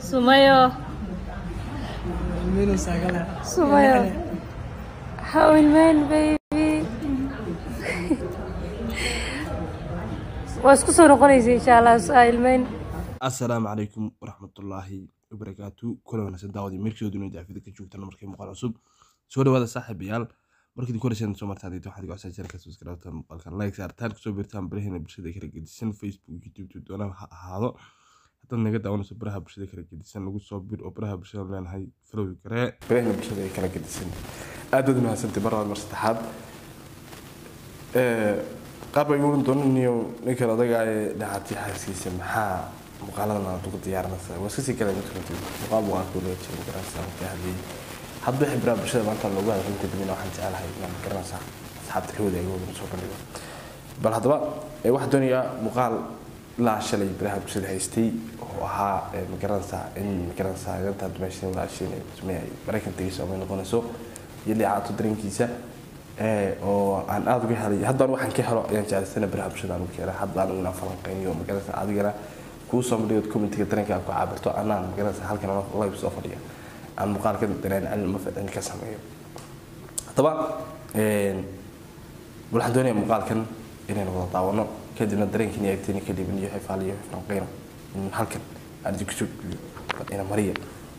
سمية المين وساقلها سمية how المين baby واسكو سو نقونيسي إن شاء الله سؤال المين. السلام عليكم ورحمة الله وبركاته. كل وناس دعوة مركز ودنيا دعوة ذيك شوف تنا مركز مقال عصب سوري هذا صاحب يال مركز كل شيء نسمع تاني توحد يقعد سجل كسوس كذا مقال كان لايك صار تاني كسو بيرتام برهنا برشة كذا جديسن فيسبوك يوتيوب تدونا هذا حتى نقدر أنا سبرها برشة كذا جديسن نقول صوب وبرها برشة لأن هاي فلو كذا برهنا برشة كذا جديسن أدود ما سنت برا المرستحاب قبل يقولون دون إنه نكرر ضيعة دعاتي حاسيس محا مقالنا تقول ديار نفسه وسيسي كلام يكتب مقال وأقول لك شيء مقرن سام كهذي حد يحب راب بشر ما كان لوجا أنت تبينه واحد تعال هاي ما مقرن سام أصحاب الحوده يقولون نشوف اللي بل هذا بقى واحد دنيا مقال لا شيء يبرها بشر هيستي وها مقرن سام إن مقرن سام أنت تمشي ولا شيء تسمعي بريكن تيجي سامي نقول نسوق يلي عاطو درين كيسة oo aan aad uga helay haddana waxaan ka helo ayaan jeclaysan baraha bulshada aan u keenay haddana una falanqeynayo magaalada adigana ku soo midhood commentiga dareenka ku caabirto anaan magaalada halkan live soo fadhiya aan muuqaalka dareen aan ma fadhin ka sameeyo hadaba waxaan doonayaa muuqaalkan inaan wada daawano kadibna dareenkii ayagtayni kadib in yahay faaliyo falanqeyno halkan aan ku soo ina mariya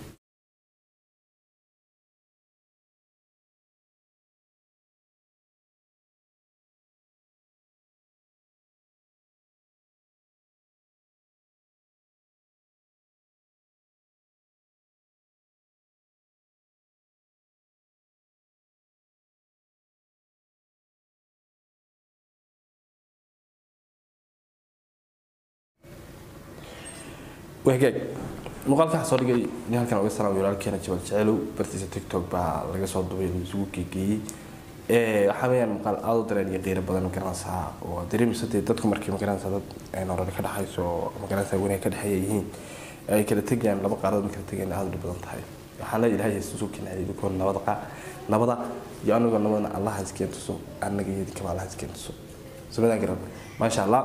وهجاج مقالك حصل جاي نهار كان أقول سلام يقول كنا جبل شعلو برتيس تيك توك بقى لقى صوت دوين سوق كي حاميا مقال أضو ترى غير بدن مكان ساعة ودريم ستة تدخل مركب مكان ساعة أنا رأي كده حي سو مكان ساعة وين كده حيين أي كده تجي لما قررت مكان تجي هذا اللي بدن تحي حالا إلهي السوق كنا يكون نبضة يعني قلنا الله هزكين تسوق أنا جيد كمان الله هزكين تسوق سبحان الله ما شاء الله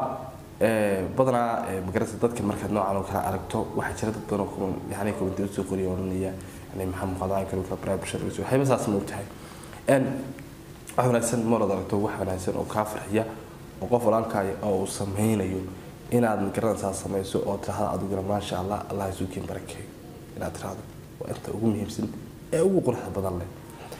بدنا مقرصة dadka marka noocan oo kala aragto waxa jira dad badan oo yani ku dib soo qoriyo oranaya yani maxamed qadaan kale ka pressure iyo waxay basaas moogtahay waxa wanaagsan marada aragto waxa wanaagsan oo ka farxiya oo qof walaalkaaga oo sameeynayo inaad maqranasaa sameeyso oo tirahada adigu ma sha Allah Allah isuukin barakay inaad tirahdo waa inta ugu muhiimsan ee ugu quruxda badan leh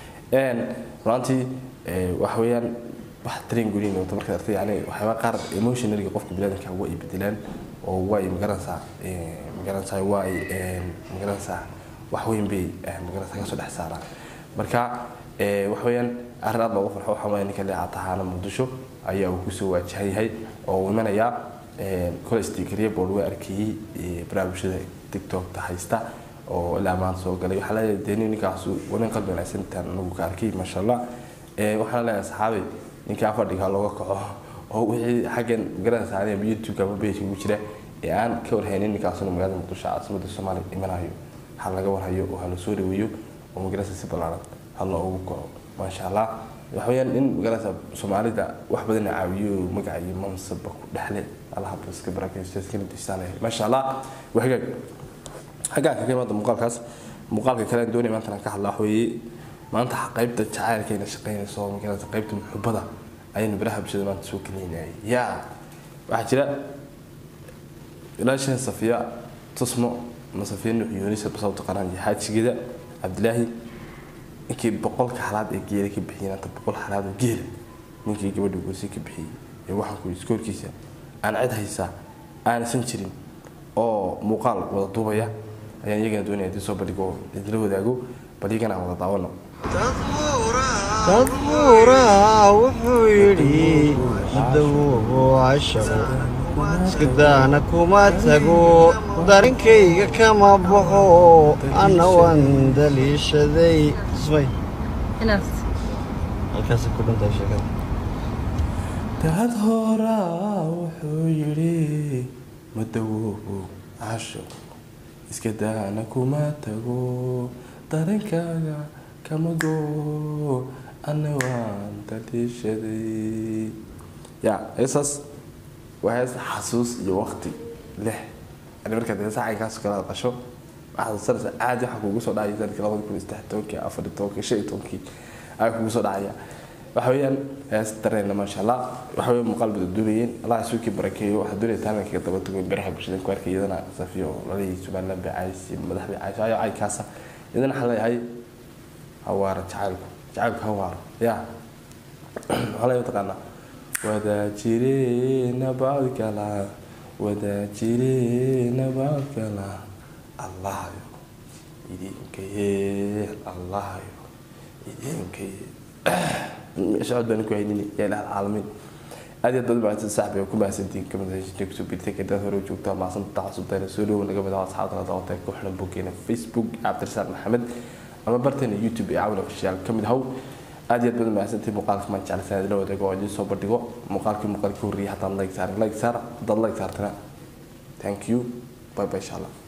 runtii waxa weeyaan واحد ترين قولين وتمركز أرتي يعني وحيوان قارب emotional اللي قفك بلادك هو يبدلان أو واي مقارنة ساعة واي مقارنة ساعة وحوين بي مقارنة ساعة كسر حسارة مركا وحوين أهرب الله وفرحه حماين كله عطاها أنا مدشوا أيه وكسوة هاي أو من يا كل استيكريه بولو أركي برابشة تيك توك تحيستا أو لامان سوق قالوا حلا ديني نكاسو ونقل بين سنتين نقول أركي ما شاء الله وحلا أصحابي ninka fadhiga looga kaco oo wixii xagan garan saaraya YouTube ka page ugu jira ee aan ka warhaynin ninkaasna magaalada Muqdisho caasimada Soomaaliya imanayo hal laga warhayo oo hal soo dhaweeyo oo magaalada si balaaran hal loogu kaco ma sha Allah waxayaan in magaalada Soomaalida wax badan caawiyo magaciyo mansab ku dhaxle Allah iska barakaysto iska intisaale ma sha Allah waxaga xaga ka qeybada muuqaalka kale doonay maanta ka hadlaa waxweeye maanta qaybta jacaylkeena shaqeynayso magaalada qaybta muxubada ayaynu baraha bulshada maanta soo kaleynay waxa jira ilaashan safiya tusmo masafiin yuunisa basawta qaran xaajigeeda Abdullaahi inkii boqolka xalaad ee geelay ka bixiyeen inta boqol xalaad oo geel ninkii gabadhu goosay ka bixiyay ee waxaan ku iskoolkiisa aan cid haysa aan san jirin oo muuqaal wada duubaya ayaan iyagana doonayay inay soo bandhigo idila wadaago baligana wada daawano تذكرها وحيري دو عشرة سكدانا كوما تقو دارنكي كما بحو أنا واندلي شذي صبي ناس الكاسة كلهم تشكل تذكرها وحيري دو عشرة سكدانا كوما تقو دارنكي كما جو أنا وأنت تشري يا إساس وهذا حسوس يوقتي له أنا بركض إذا ساعة كاس كلا قشوا waxaad sarsa aad waxa kugu soo dhacay dadka 2013 14 15 ay kugu soo dhacaya waxa weeyaan hees dareen ma sha Allah waxa weeyaan muqalbada duuliyeen Allah isuuki barakeeyo waxa duuliyay taalanka daba tugan baraha bulshada ku arkay iyadana safiyo ladii Soomaaliland baaysi madaxda ay kaasa iyadana xalay hawaar jacaylku hawaar ya xalay taqaana wada jirina baadkala wada jirina baadkala Allah idinkaye Allah idinkaye شعور بينك وبيني يا العالمين هذه الضد بعد السحب يكون بس انتي كمان تكتب بيتك كده ثروة وقتها مع صنط تعصب تاني سولو ولا قبل أصحابنا ضغطك وإحنا بوكينا في فيسبوك عبد الرسال محمد أما برتين يوتيوب يعاونوا في الشارع كم هو هذه الضد بعد انتي مقالك ما تشعل سنة لو تقول جالس صوب تقول مقالك وري حتى لايك صار ضل لايك صار ترى thank you باي باي إن شاء الله